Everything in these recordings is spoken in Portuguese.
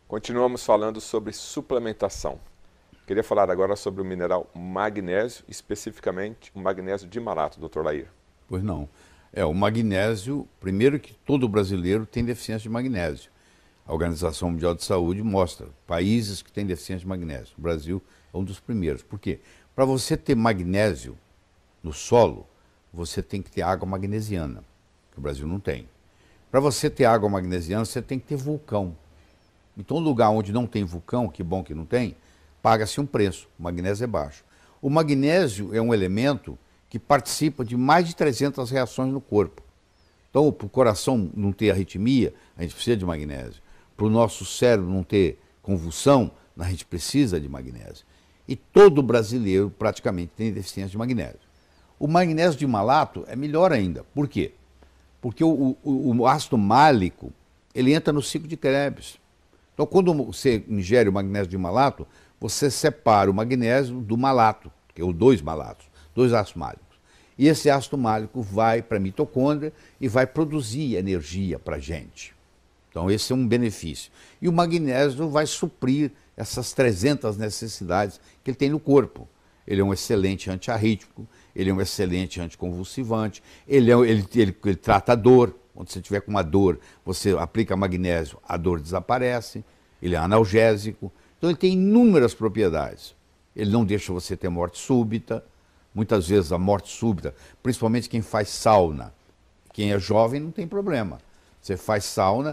Continuamos falando sobre suplementação. Queria falar agora sobre o mineral magnésio, especificamente o magnésio de malato, Dr. Lair. Pois não. O magnésio, primeiro que todo brasileiro tem deficiência de magnésio. A Organização Mundial de Saúde mostra países que têm deficiência de magnésio. O Brasil é um dos primeiros. Por quê? Para você ter magnésio no solo, você tem que ter água magnesiana, que o Brasil não tem. Para você ter água magnesiana, você tem que ter vulcão. Então, lugar onde não tem vulcão, que bom que não tem, paga-se um preço. O magnésio é baixo. O magnésio é um elemento que participa de mais de 300 reações no corpo. Então, para o coração não ter arritmia, a gente precisa de magnésio. Para o nosso cérebro não ter convulsão, a gente precisa de magnésio. E todo brasileiro praticamente tem deficiência de magnésio. O magnésio de malato é melhor ainda. Por quê? Porque o ácido málico, ele entra no ciclo de Krebs. Então, quando você ingere o magnésio de malato, você separa o magnésio do malato, que é o dois malatos, dois ácidos málicos. E esse ácido málico vai para a mitocôndria e vai produzir energia para a gente. Então, esse é um benefício. E o magnésio vai suprir essas 300 necessidades que ele tem no corpo. Ele é um excelente antiarrítmico, ele é um excelente anticonvulsivante, ele trata a dor. Quando você tiver com uma dor, você aplica magnésio, a dor desaparece, ele é analgésico. Então ele tem inúmeras propriedades. Ele não deixa você ter morte súbita. Muitas vezes a morte súbita, principalmente quem faz sauna, quem é jovem não tem problema. Você faz sauna,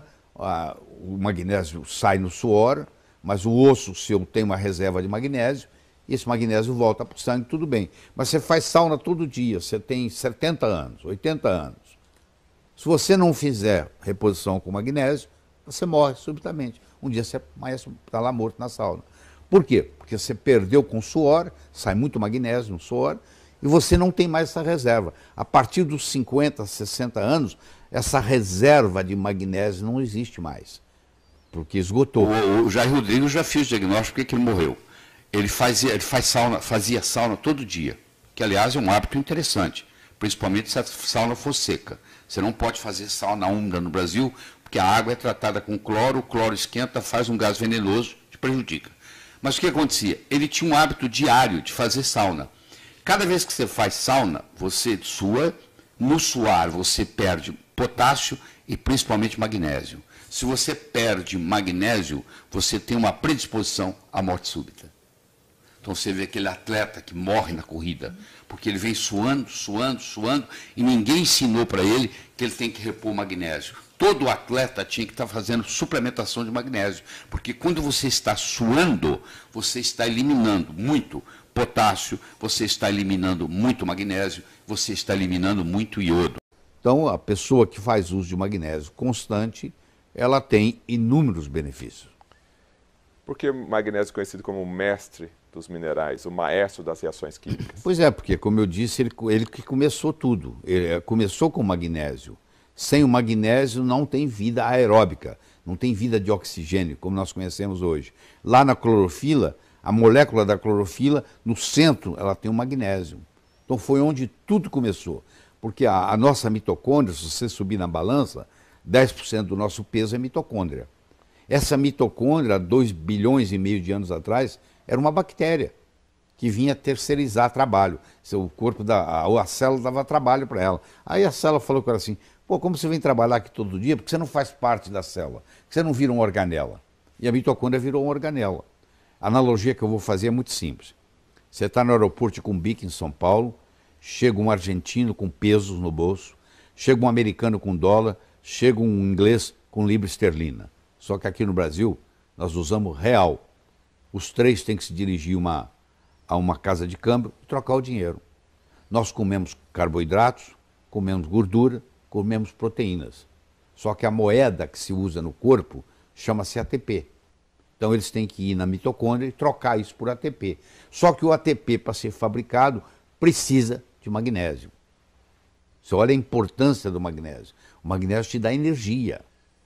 o magnésio sai no suor, mas o osso seu tem uma reserva de magnésio, e esse magnésio volta para o sangue, tudo bem. Mas você faz sauna todo dia, você tem 70 anos, 80 anos. Se você não fizer reposição com magnésio, você morre subitamente. Um dia você está lá morto na sauna. Por quê? Porque você perdeu com suor, sai muito magnésio no suor, e você não tem mais essa reserva. A partir dos 50, 60 anos, essa reserva de magnésio não existe mais, porque esgotou. O Jair Rodrigues já fez o diagnóstico porque ele morreu. Ele fazia sauna todo dia, que aliás é um hábito interessante, principalmente se a sauna for seca. Você não pode fazer sauna úmida no Brasil, porque a água é tratada com cloro, o cloro esquenta, faz um gás venenoso, te prejudica. Mas o que acontecia? Ele tinha um hábito diário de fazer sauna. Cada vez que você faz sauna, você sua, no suar você perde potássio e principalmente magnésio. Se você perde magnésio, você tem uma predisposição à morte súbita. Então você vê aquele atleta que morre na corrida, porque ele vem suando, suando, suando, e ninguém ensinou para ele que ele tem que repor magnésio. Todo atleta tinha que estar fazendo suplementação de magnésio, porque quando você está suando, você está eliminando muito potássio, você está eliminando muito magnésio, você está eliminando muito iodo. Então, a pessoa que faz uso de magnésio constante, ela tem inúmeros benefícios. Por que o magnésio é conhecido como o mestre dos minerais, o maestro das reações químicas? Pois é, porque, como eu disse, ele que começou tudo. Ele começou com o magnésio. Sem o magnésio não tem vida aeróbica, não tem vida de oxigênio, como nós conhecemos hoje. Lá na clorofila, a molécula da clorofila, no centro, ela tem o magnésio. Então foi onde tudo começou. Porque a nossa mitocôndria, se você subir na balança, 10% do nosso peso é mitocôndria. Essa mitocôndria, 2 bilhões e meio de anos atrás, era uma bactéria que vinha terceirizar trabalho. O corpo a célula dava trabalho para ela. Aí a célula falou com ela assim: pô, como você vem trabalhar aqui todo dia, porque você não faz parte da célula, você não vira uma organela. E a mitocôndria virou uma organela. A analogia que eu vou fazer é muito simples. Você está no aeroporto de Cumbica, em São Paulo, chega um argentino com pesos no bolso, chega um americano com dólar, chega um inglês com libra esterlina. Só que aqui no Brasil, nós usamos real. Os três têm que se dirigir a uma casa de câmbio e trocar o dinheiro. Nós comemos carboidratos, comemos gordura, comemos proteínas. Só que a moeda que se usa no corpo chama-se ATP. Então eles têm que ir na mitocôndria e trocar isso por ATP. Só que o ATP, para ser fabricado, precisa de magnésio. Você olha a importância do magnésio. O magnésio te dá energia.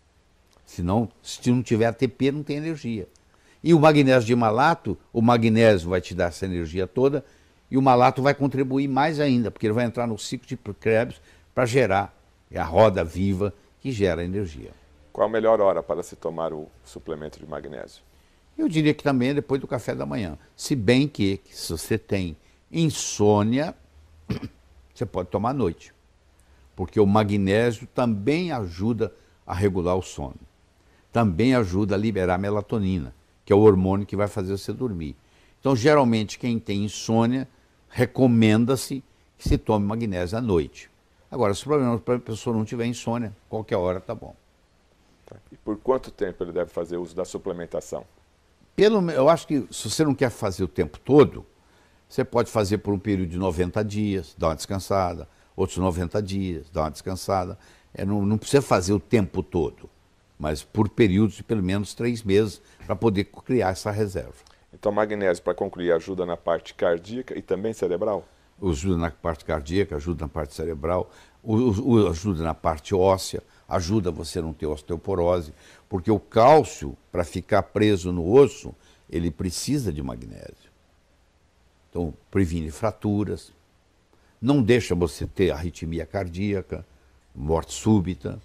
Senão, se não tiver ATP, não tem energia. E o magnésio de malato, o magnésio vai te dar essa energia toda e o malato vai contribuir mais ainda, porque ele vai entrar no ciclo de Krebs para gerar a roda viva que gera energia. Qual a melhor hora para se tomar o suplemento de magnésio? Eu diria que também é depois do café da manhã. Se bem que se você tem insônia, você pode tomar à noite. Porque o magnésio também ajuda a regular o sono. Também ajuda a liberar melatonina, que é o hormônio que vai fazer você dormir. Então, geralmente, quem tem insônia, recomenda-se que se tome magnésio à noite. Agora, se o problema para a pessoa não tiver insônia, qualquer hora tá bom. Tá. E por quanto tempo ele deve fazer uso da suplementação? Eu acho que se você não quer fazer o tempo todo, você pode fazer por um período de 90 dias, dar uma descansada, outros 90 dias, dar uma descansada. Não precisa fazer o tempo todo, mas por períodos de pelo menos 3 meses para poder criar essa reserva. Então, magnésio, para concluir, ajuda na parte cardíaca e também cerebral? Ajuda na parte cardíaca, ajuda na parte cerebral, ajuda na parte óssea, ajuda você a não ter osteoporose, porque o cálcio, para ficar preso no osso, ele precisa de magnésio. Então, previne fraturas, não deixa você ter arritmia cardíaca, morte súbita.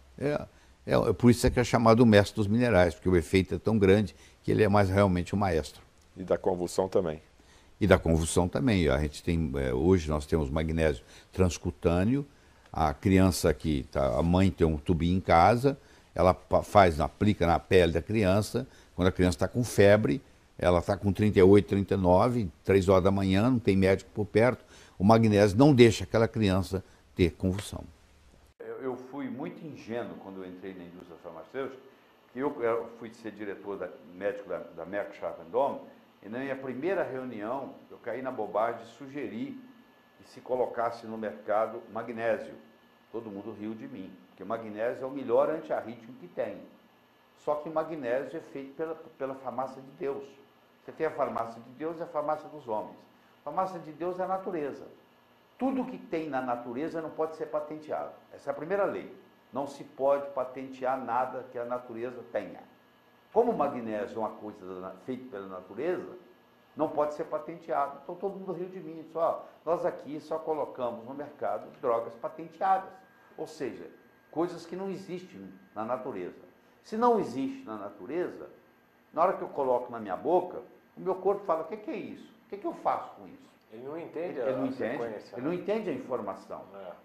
Por isso é que é chamado o mestre dos minerais, porque o efeito é tão grande que ele é mais realmente um maestro. E da convulsão também? E da convulsão também. A gente tem, hoje nós temos magnésio transcutâneo. A criança a mãe tem um tubinho em casa, ela aplica na pele da criança. Quando a criança está com febre, ela está com 38, 39, 3 horas da manhã, não tem médico por perto. O magnésio não deixa aquela criança ter convulsão. Eu fui muito ingênuo quando eu entrei na indústria farmacêutica, que eu fui ser diretor médico da Merck Sharp & Dohme, e na minha primeira reunião eu caí na bobagem de sugerir que se colocasse no mercado magnésio. Todo mundo riu de mim, porque o magnésio é o melhor antiarrítmico que tem. Só que o magnésio é feito pela farmácia de Deus. Você tem a farmácia de Deus e a farmácia dos homens. A farmácia de Deus é a natureza. Tudo que tem na natureza não pode ser patenteado. Essa é a primeira lei. Não se pode patentear nada que a natureza tenha. Como o magnésio é uma coisa feita pela natureza, não pode ser patenteado. Então todo mundo riu de mim. Disse, nós aqui só colocamos no mercado drogas patenteadas. Ou seja, coisas que não existem na natureza. Se não existe na natureza, na hora que eu coloco na minha boca, o meu corpo fala, o que é isso? O que eu faço com isso? Ele não entende Ele não entende a informação.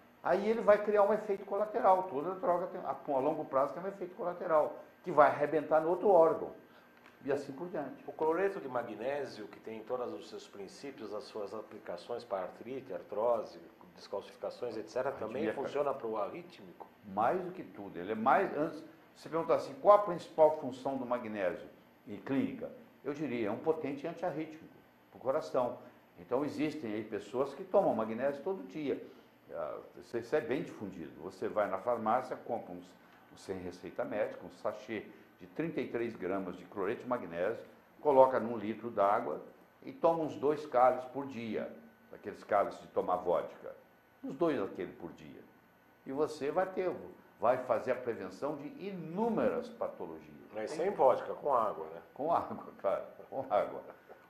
Aí ele vai criar um efeito colateral. Toda droga, a longo prazo, tem um efeito colateral, que vai arrebentar no outro órgão. E assim por diante. O cloreto de magnésio, que tem todos os seus princípios, as suas aplicações para artrite, artrose, descalcificações, etc., também funciona para o arrítmico? Mais do que tudo. Ele é mais... Antes, você perguntar assim, qual a principal função do magnésio em clínica? Eu diria, é um potente antiarrítmico para o coração. Então existem aí pessoas que tomam magnésio todo dia. Isso é bem difundido. Você vai na farmácia, compra sem receita médica, um sachê de 33 gramas de cloreto de magnésio, coloca num litro d'água e toma uns 2 cálices por dia, daqueles cálices de tomar vodka. Uns 2 daquele por dia. E você vai fazer a prevenção de inúmeras patologias. Mas sem vodka, com água, né? Com água, claro, com água.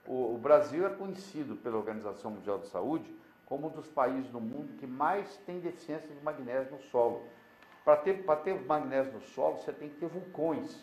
O Brasil é conhecido pela Organização Mundial de Saúde como um dos países no mundo que mais tem deficiência de magnésio no solo. Para ter magnésio no solo, você tem que ter vulcões.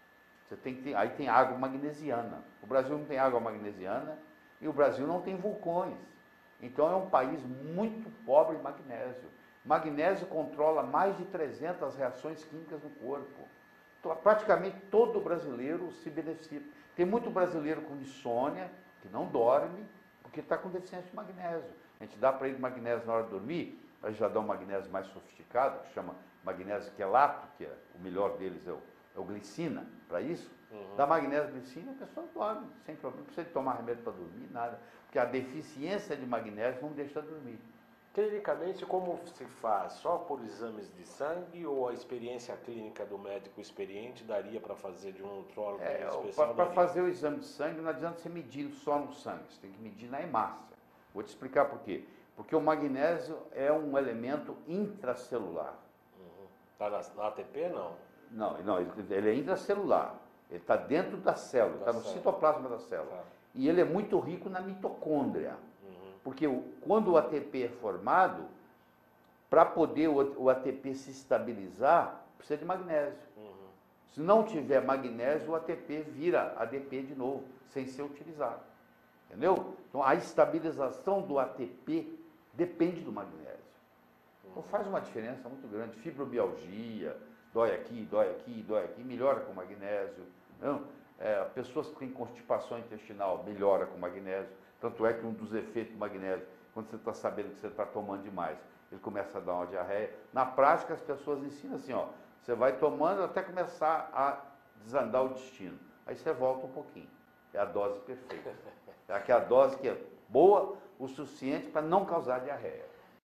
Aí tem água magnesiana. O Brasil não tem água magnesiana e o Brasil não tem vulcões. Então é um país muito pobre em magnésio. Magnésio controla mais de 300 reações químicas no corpo. Então, praticamente todo brasileiro se beneficia. Tem muito brasileiro com insônia, que não dorme, porque está com deficiência de magnésio. A gente dá para ele magnésio na hora de dormir, a gente já dá um magnésio mais sofisticado, que chama magnésio quelato, que o melhor deles é o glicina, para isso. Dá magnésio glicina, a pessoa dorme, sem problema. Não precisa tomar remédio para dormir, nada. Porque a deficiência de magnésio não deixa dormir. Clinicamente, como se faz? Só por exames de sangue ou a experiência clínica do médico experiente daria para fazer de um nutrólogo especial? Para fazer o exame de sangue, não adianta você medir só no sangue, você tem que medir na hemácia. Vou te explicar por quê. Porque o magnésio é um elemento intracelular. Está na ATP, não? Não, ele é intracelular. Ele está dentro da célula, está no citoplasma da célula. E ele é muito rico na mitocôndria. Porque quando o ATP é formado, para poder o ATP se estabilizar, precisa de magnésio. Se não tiver magnésio, o ATP vira ADP de novo, sem ser utilizado. Entendeu? Então, a estabilização do ATP depende do magnésio. Então, faz uma diferença muito grande. Fibromialgia, dói aqui, dói aqui, dói aqui, melhora com magnésio. Não? Pessoas que têm constipação intestinal, melhora com magnésio. Tanto é que um dos efeitos do magnésio, quando você está sabendo que você está tomando demais, ele começa a dar uma diarreia. Na prática, as pessoas ensinam assim, ó, você vai tomando até começar a desandar o intestino. Aí você volta um pouquinho. É a dose perfeita. É aquela dose que é boa o suficiente para não causar diarreia.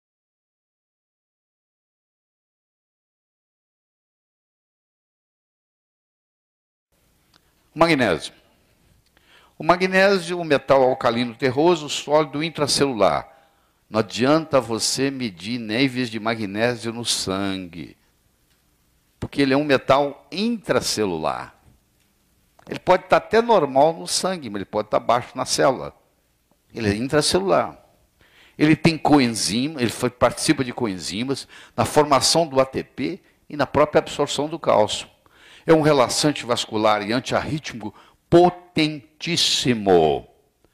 Magnésio. O magnésio, o metal alcalino terroso, sólido intracelular. Não adianta você medir níveis de magnésio no sangue, porque ele é um metal intracelular. Ele pode estar até normal no sangue, mas ele pode estar baixo na célula. Ele é intracelular. Ele tem coenzima, ele participa de coenzimas na formação do ATP e na própria absorção do cálcio. É um relaxante vascular e antiarrítmico potentíssimo.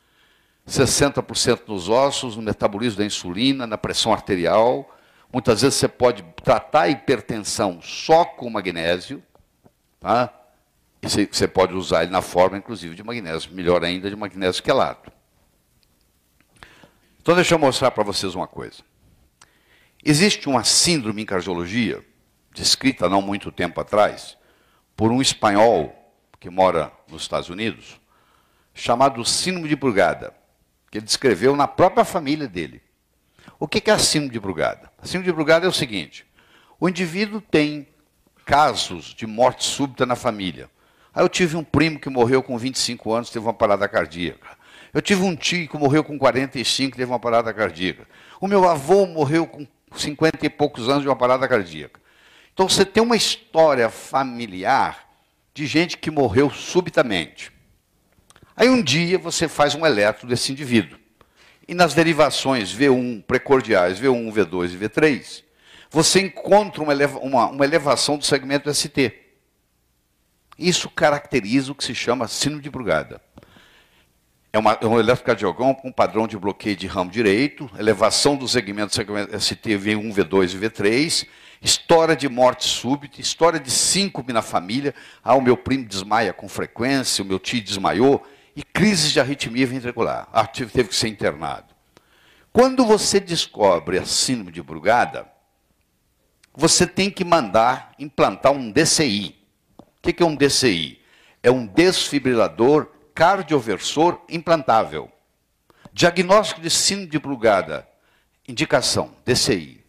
60% nos ossos, no metabolismo da insulina, na pressão arterial. Muitas vezes você pode tratar a hipertensão só com magnésio, tá? E você pode usar ele na forma, inclusive, de magnésio, melhor ainda, de magnésio quelato. Então, deixa eu mostrar para vocês uma coisa. Existe uma síndrome em cardiologia, descrita não muito tempo atrás, por um espanhol que mora nos Estados Unidos, chamado síndrome de Brugada, que ele descreveu na própria família dele. O que é a síndrome de Brugada? A síndrome de Brugada é o seguinte: o indivíduo tem casos de morte súbita na família. Aí eu tive um primo que morreu com 25 anos, teve uma parada cardíaca. Eu tive um tio que morreu com 45, teve uma parada cardíaca. O meu avô morreu com 50 e poucos anos de uma parada cardíaca. Então você tem uma história familiar de gente que morreu subitamente. Aí um dia você faz um eletro desse indivíduo. E nas derivações V1 precordiais, V1, V2 e V3, você encontra uma elevação do segmento ST. Isso caracteriza o que se chama síndrome de Brugada. É um eletrocardiograma com padrão de bloqueio de ramo direito, elevação do segmento ST V1, V2 e V3, história de morte súbita, história de síncope na família. O meu primo desmaia com frequência, o meu tio desmaiou, e crises de arritmia ventricular. Teve que ser internado. Quando você descobre a síndrome de Brugada, você tem que mandar implantar um DCI. O que é um DCI? É um desfibrilador cardioversor implantável. Diagnóstico de síndrome de Brugada. Indicação, DCI.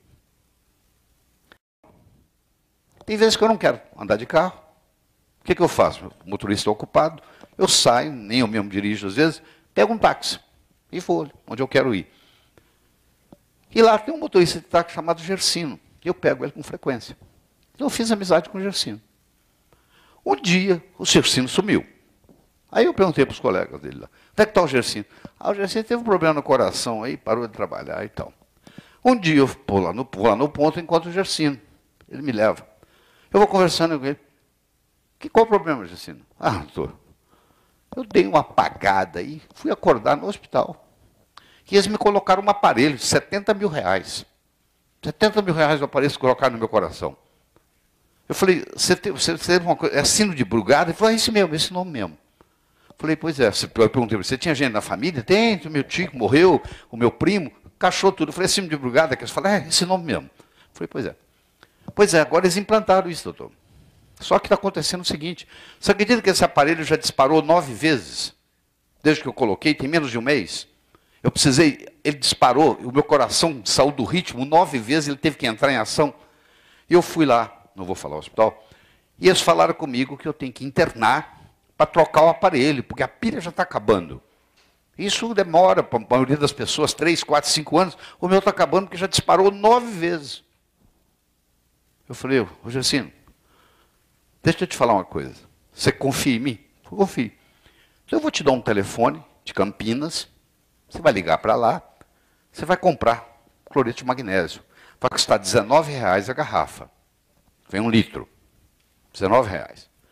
Tem vezes que eu não quero andar de carro. O que eu faço? O motorista é ocupado. Eu saio, nem eu mesmo dirijo às vezes, pego um táxi e vou onde eu quero ir. E lá tem um motorista de táxi chamado Gersino. E eu pego ele com frequência. Então eu fiz amizade com o Gersino. Um dia, o Gersino sumiu. Aí eu perguntei para os colegas dele lá, onde é que está o Gersino? O Gersino teve um problema no coração aí, parou de trabalhar e tal. Um dia eu vou lá no ponto e encontro o Gersino. Ele me leva. Eu vou conversando com ele. Qual o problema, Gersino? Doutor, eu dei uma apagada e fui acordar no hospital. E eles me colocaram um aparelho de 70 mil reais. 70 mil reais o aparelho que colocaram no meu coração. Eu falei, você teve uma coisa, é síndrome de Brugada? Ele falou, isso mesmo, esse nome mesmo. Eu falei, pois é. Eu perguntei, você tinha gente na família? Tem, o meu tio morreu, o meu primo, cachorro tudo. Eu falei, síndrome de Brugada? Eles falaram, esse nome mesmo. Eu falei, pois é. Pois é, agora eles implantaram isso, doutor. Só que está acontecendo o seguinte, você acredita que esse aparelho já disparou 9 vezes? Desde que eu coloquei, tem menos de um mês. Eu precisei, ele disparou, o meu coração saiu do ritmo 9 vezes, ele teve que entrar em ação. E eu fui lá, não vou falar o hospital, e eles falaram comigo que eu tenho que internar para trocar o aparelho, porque a pilha já está acabando. Isso demora, para a maioria das pessoas, 3, 4, 5 anos. O meu está acabando porque já disparou 9 vezes. Eu falei, Gersino, deixa eu te falar uma coisa. Você confia em mim? Eu confio. Então eu vou te dar um telefone de Campinas, você vai ligar para lá, você vai comprar cloreto de magnésio. Vai custar R$19 a garrafa. Vem 1 litro. R$19.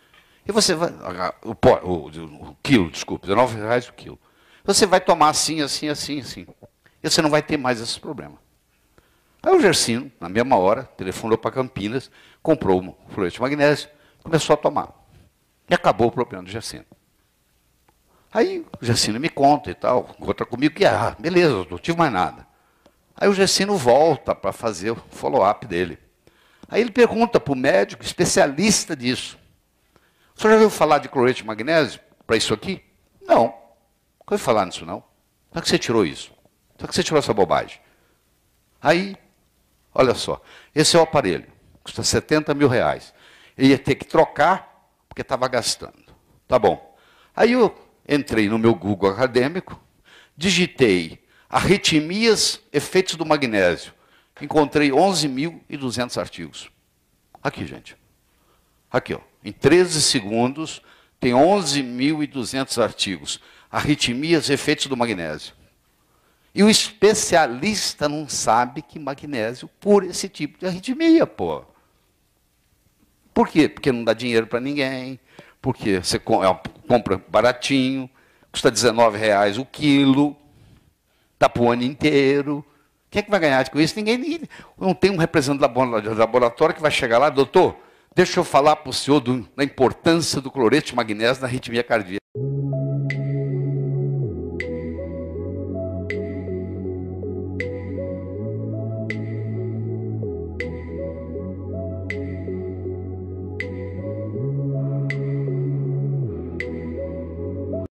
E você vai, o quilo, desculpa, R$19 o quilo. Você vai tomar assim, assim, assim, assim. E você não vai ter mais esses problemas. Aí o Gersino, na mesma hora, telefonou para Campinas, comprou um fluoreto de magnésio, começou a tomar. E acabou o problema do Gersino. Aí o Gersino me conta e tal, encontra comigo que, beleza, eu não tive mais nada. Aí o Gersino volta para fazer o follow-up dele. Aí ele pergunta para o médico especialista disso. O senhor já ouviu falar de cloreto de magnésio para isso aqui? Não. Não ouviu falar nisso, não. Como é que você tirou isso? Como é que você tirou essa bobagem? Aí, olha só, esse é o aparelho, custa R$70 mil. Ele ia ter que trocar, porque estava gastando. Tá bom. Aí eu entrei no meu Google acadêmico, digitei arritmias, efeitos do magnésio. Encontrei 11.200 artigos. Aqui, gente. Aqui, ó. Em 13 segundos, tem 11.200 artigos. Arritmias, efeitos do magnésio. E o especialista não sabe que magnésio cura esse tipo de arritmia, pô. Por quê? Porque não dá dinheiro para ninguém, porque você compra baratinho, custa R$19 o quilo, está para o ano inteiro. Quem é que vai ganhar com isso? Ninguém. Não tem um representante do laboratório que vai chegar lá, doutor, deixa eu falar para o senhor da importância do cloreto de magnésio na arritmia cardíaca.